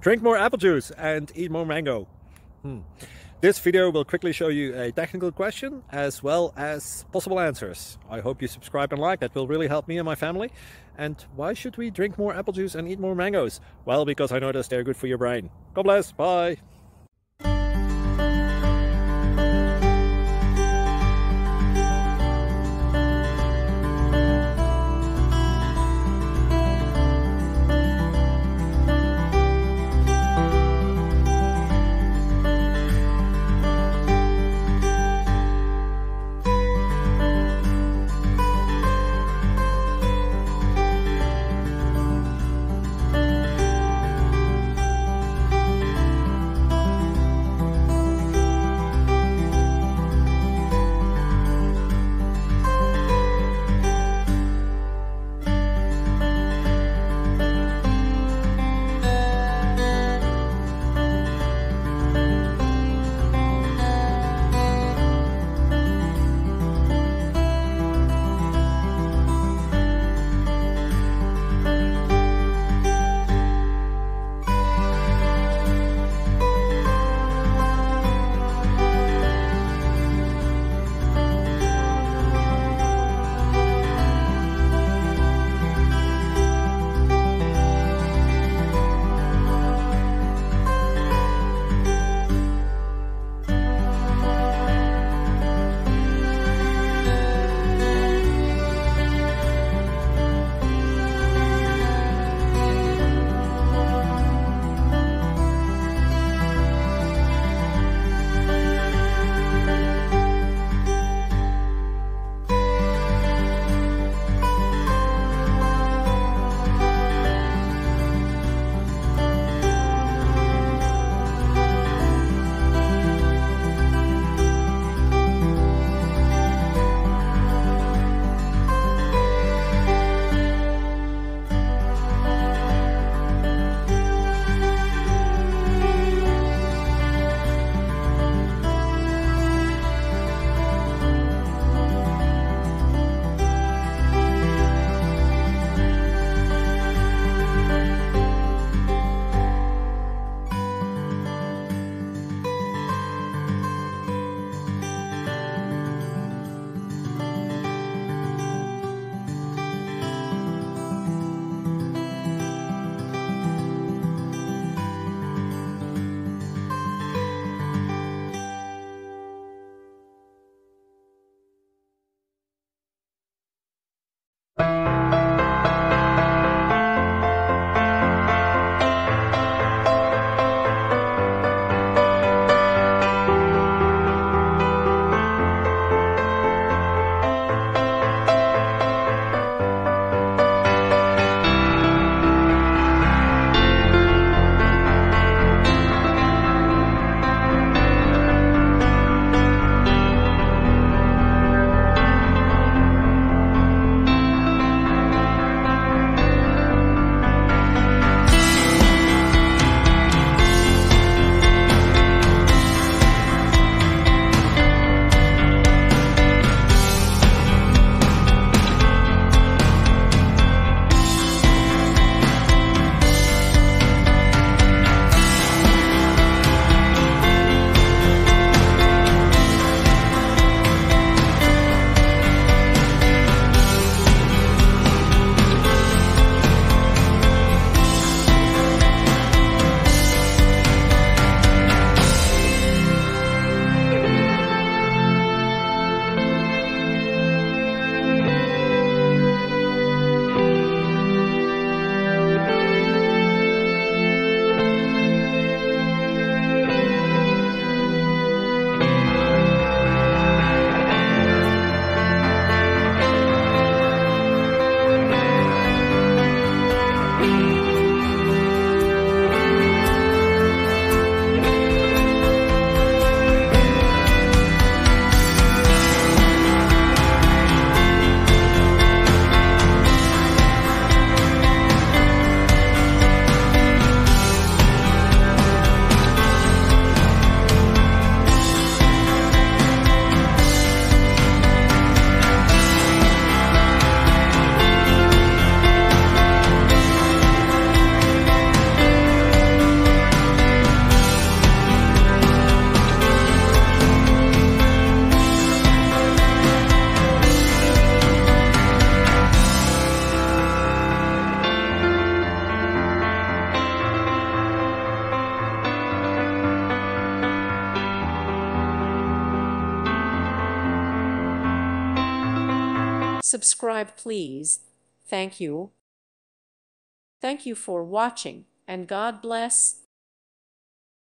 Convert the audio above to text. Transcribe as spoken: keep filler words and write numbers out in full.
Drink more apple juice and eat more mango. Hmm. This video will quickly show you a technical question as well as possible answers. I hope you subscribe and like, that will really help me and my family. And why should we drink more apple juice and eat more mangoes? Well, because I noticed they're good for your brain. God bless, bye! Subscribe, please. Thank you. Thank you for watching, and God bless.